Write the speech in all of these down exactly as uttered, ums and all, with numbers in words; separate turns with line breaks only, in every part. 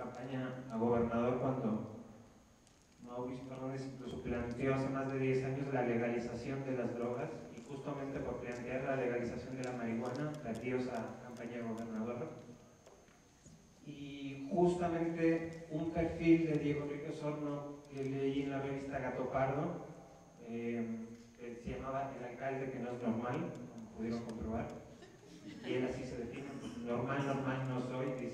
campaña a gobernador cuando Mauricio Fernández incluso planteó hace más de diez años la legalización de las drogas, y justamente por plantear la legalización de la marihuana planteó esa campaña a gobernador. Y justamente un perfil de Diego Enrique Osorno que leí en la revista Gato Pardo, eh, que se llamaba El alcalde que no es normal, como pudieron comprobar, y él así se define: normal, normal no soy, dice.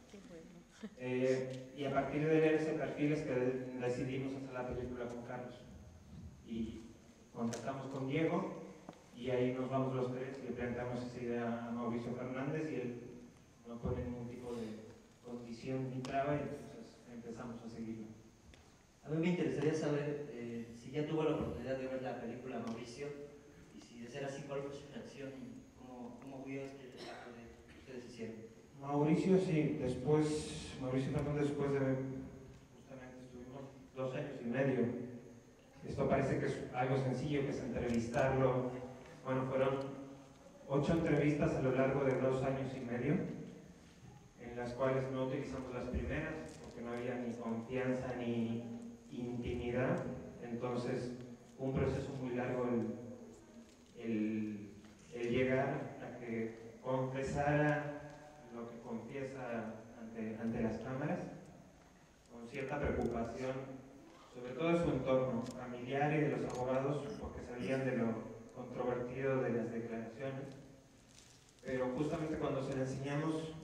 Eh, y a partir de leer ese perfil es que decidimos hacer la película con Carlos. Y contactamos con Diego, y ahí nos vamos los tres y le planteamos esa idea a Mauricio Fernández, y él no pone ningún tipo de condición ni traba, y entonces empezamos a seguirlo.
A mí me interesaría saber eh, si ya tuvo la oportunidad de ver la película Mauricio, y si de ser así, cuál fue su reacción y cómo, cómo vio este trabajo que ustedes hicieron.
Mauricio, sí, después, Mauricio Fernández, después de, justamente estuvimos dos años y medio. Esto parece que es algo sencillo, que es entrevistarlo. Bueno, fueron ocho entrevistas a lo largo de dos años y medio, en las cuales no utilizamos las primeras, porque no había ni confianza ni intimidad. Entonces, un proceso muy largo el, el, el llegar a que confesara lo que confiesa ante, ante las cámaras, con cierta preocupación, sobre todo de su entorno familiar y de los abogados, porque sabían de lo controvertido de las declaraciones. Pero justamente cuando se le enseñamos,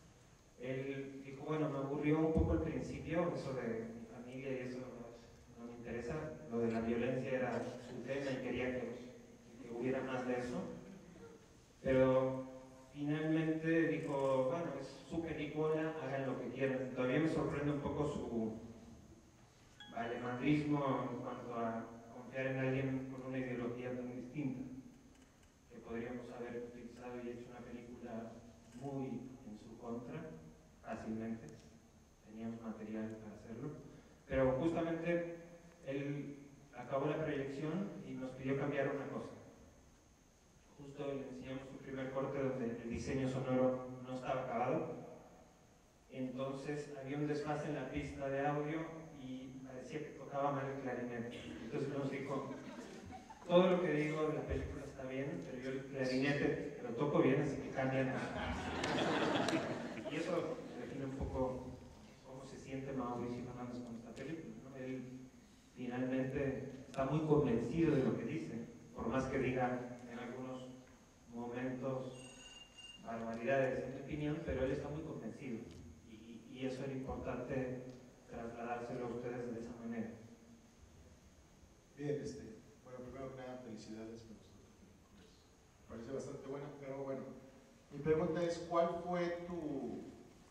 él dijo: bueno, me aburrió un poco al principio, eso de mi familia y eso no me interesa, lo de la violencia era su tema y quería que, que hubiera más de eso. Pero finalmente dijo: bueno, es su película, hagan lo que quieran. Todavía me sorprende un poco su alemandrismo en cuanto a confiar en alguien con una ideología tan distinta, que podríamos haber utilizado y hecho una película muy en su contra fácilmente. Teníamos material para hacerlo, pero justamente él acabó la proyección y nos pidió cambiar una cosa. Justo le enseñamos un primer corte donde el diseño sonoro no estaba acabado, entonces había un desfase en la pista de audio y parecía que tocaba mal el clarinete. Entonces nos dijo: todo lo que digo de la película está bien, pero yo el clarinete lo toco bien, así que cambian. Y eso define un poco cómo se siente Mauricio Fernández con esta película, ¿no? Él finalmente está muy convencido de lo que dice, por más que diga en algunos momentos barbaridades, en mi opinión, pero él está muy convencido, y, y eso era importante trasladárselo a ustedes de esa manera.
Bien, este, bueno, primero que nada, felicidades por nosotros. Me parece bastante buena, pero bueno, mi pregunta es: ¿cuál fue tu,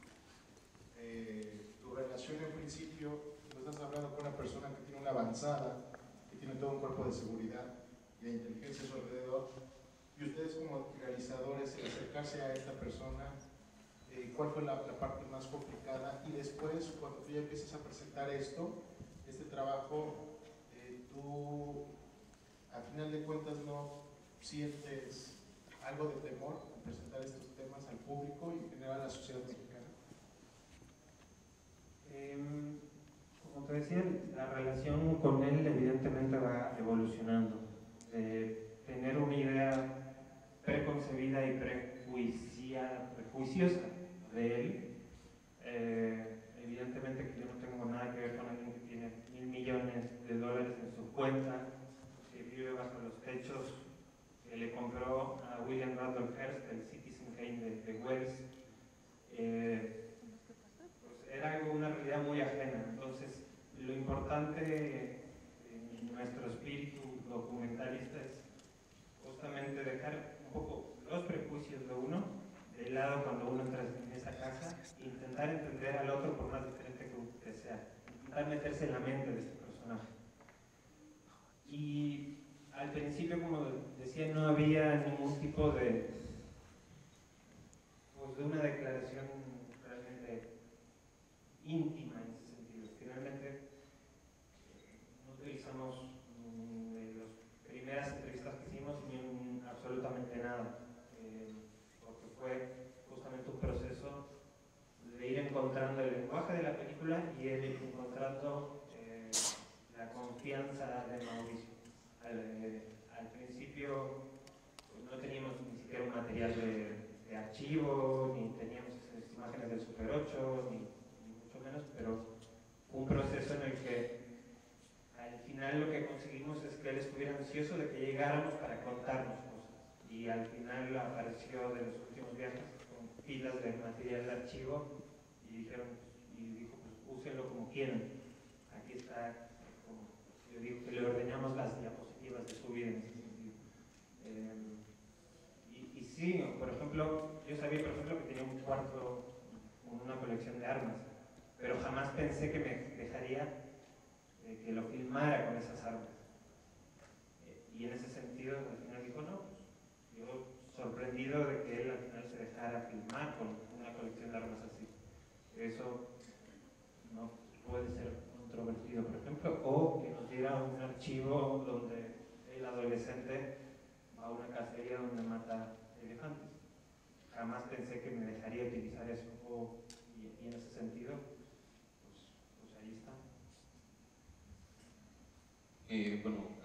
eh, tu relación en principio? Tú estás hablando con una persona que tiene una avanzada, que tiene todo un cuerpo de seguridad y la inteligencia a su alrededor, y ustedes como realizadores, el acercarse a esta persona, eh, ¿cuál fue la, la parte más complicada? Y después, cuando tú ya empiezas a presentar esto, este trabajo, eh, tú, al final de cuentas, ¿no sientes algo de temor en presentar estos temas al público y en general a la sociedad mexicana?
Eh, como te decía, la relación con él evidentemente va evolucionando. De tener una idea preconcebida y prejuicia, prejuiciosa de él, eh, evidentemente que yo no tengo nada que ver con alguien que tiene mil millones de dólares en su cuenta, que vive bajo los techos que le compró a William Randolph Hearst, el Citizen Kane de, de Wells. Eh, pues era algo, una realidad muy ajena. Entonces, lo importante en nuestro espíritu documentalista es justamente dejar un poco los prejuicios de uno de lado cuando uno entra en esa casa, intentar entender al otro por más diferente que sea, intentar meterse en la mente de este personaje. Y al principio, como decía, no había ningún tipo de, pues, de una declaración realmente íntima en ese sentido. Finalmente, no utilizamos mm, de las primeras entrevistas que hicimos ni un, absolutamente nada, eh, porque fue justamente un proceso de ir encontrando encontrando el lenguaje de la película y él encontrando eh, la confianza de Mauricio. Al, eh, al principio pues, no teníamos ni siquiera un material de, de archivo, ni teníamos esas imágenes del Super ocho, ni, ni mucho menos, pero fue un proceso en el que al final lo que conseguimos es que él estuviera ansioso de que llegáramos para contarnos cosas. Y al final apareció de los últimos viajes con pilas de material de archivo y dijeron, y dijo, pues úsenlo como quieran. Aquí está, como, yo digo que le ordenamos las diapositivas de su vida en ese sentido. Eh, y, y sí, por ejemplo, yo sabía por ejemplo que tenía un cuarto con una colección de armas, pero jamás pensé que me dejaría eh, que lo filmara con esas armas. Eh, y en ese sentido al final dijo, no, pues, yo sorprendido de que él al final se dejara filmar con una colección de armas así. Eso no puede ser controvertido, por ejemplo, o que nos diera un archivo donde el adolescente va a una cacería donde mata elefantes. Jamás pensé que me dejaría utilizar eso, o, y, y en ese sentido, pues, pues ahí está.
Eh, bueno,